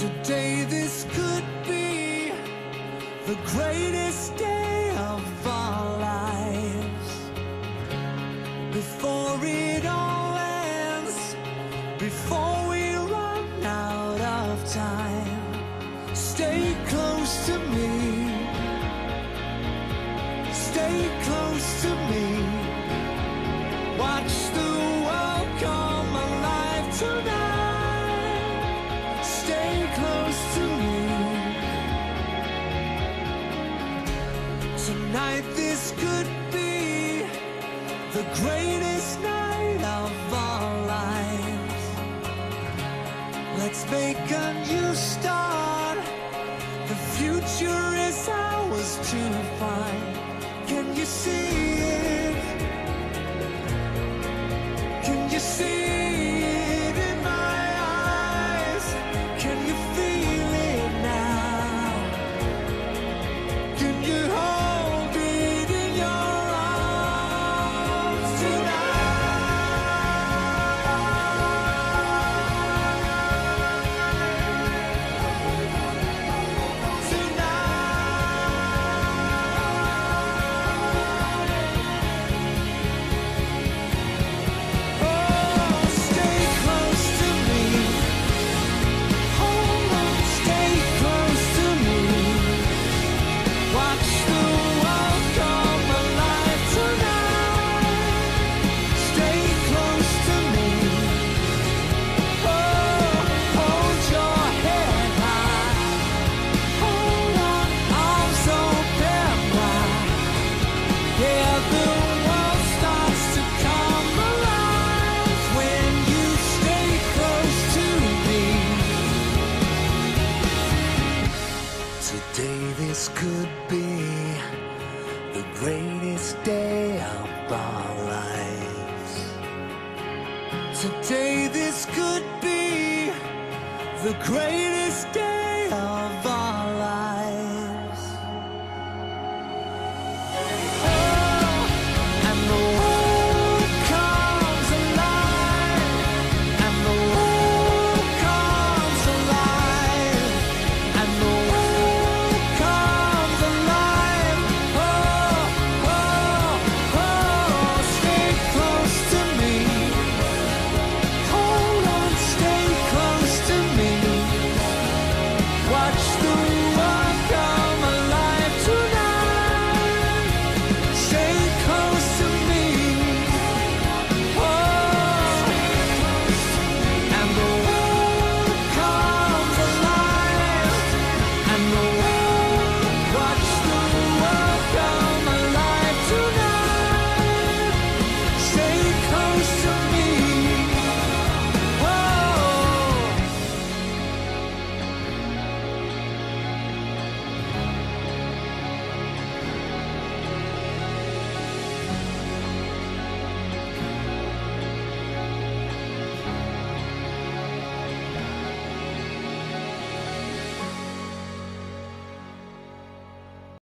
Today this could be the greatest day of our lives. Before it all ends, before we run out of time, stay close to me, stay close to me. Watch the world come alive tonight. Stay close to me. Tonight this could be the greatest night of our lives. Let's make a new start. The future is ours to find. Can you see it? Can you see it in my eyes? Can you feel it now? Can you hold it in your arms Today this could be the greatest day of our lives. Today this could be the greatest day